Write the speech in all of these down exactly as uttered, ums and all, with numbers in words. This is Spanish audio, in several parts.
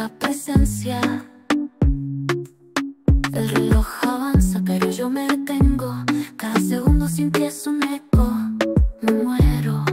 pura presencia. El reloj avanza, pero yo me detengo. Cada segundo sin ti es un eco. Me muero.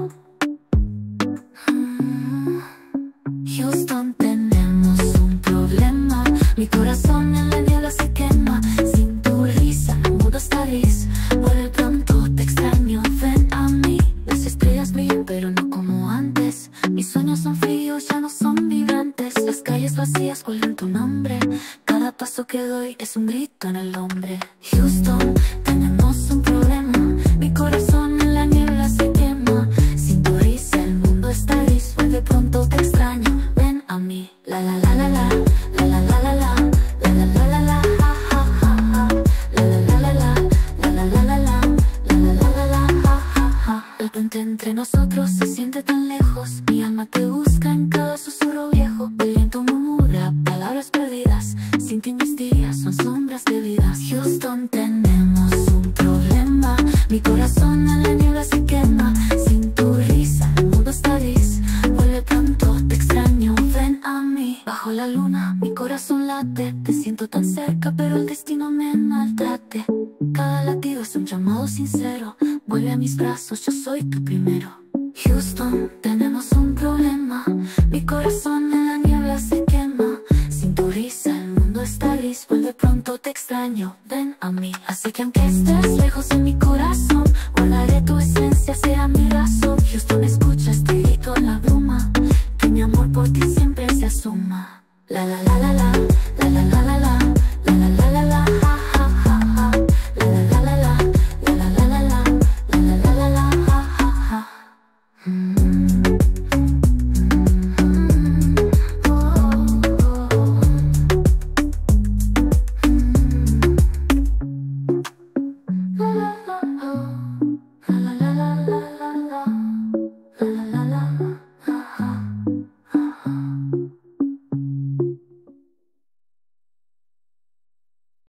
mm. Houston, tenemos un problema. Mi corazón en la niebla se quema. Sin tu risa, el mundo está gris. Vuelve pronto, te extraño, ven a mí. Las estrellas brillan, pero no como antes. Mis sueños son fríos, ya no son vibrantes. Las calles vacías huelen tu nombre. Cada paso que doy es un grito en el hombre. Houston, tenemos un problema. Mi corazón en la niebla se quema. Sin tu risa el mundo está gris. Vuelve pronto, te extraño, ven a mí. La la la la la, la la la la la, la la la la la, ja ja ja ja. La la la la la, la la la la la, la la la la la, ja ja ja. El puente entre nosotros se siente tan lejos. Mi alma te busca en cada susurro viejo. El viento murmura palabras perdidas. Sin ti mis días son sombras de vidas. Houston, tenemos un problema. Mi corazón en la niebla se quema. Sin tu risa el mundo está gris. Vuelve pronto, te extraño, ven a mí. Bajo la luna mi corazón late. Te siento tan cerca pero el destino me maltrate. Cada latido es un llamado sincero. Vuelve a mis brazos, yo soy tu primero. Houston, tenemos un problema. Mi corazón en la niebla se quema. Sin tu risa el mundo está gris. Vuelve pronto, te extraño, ven a mí. Así que aunque estés lejos de mi corazón, guardaré tu esencia, será mi razón. Houston, escucha este grito en la bruma. Que mi amor por ti siempre se asuma. La la la la la, la la la la.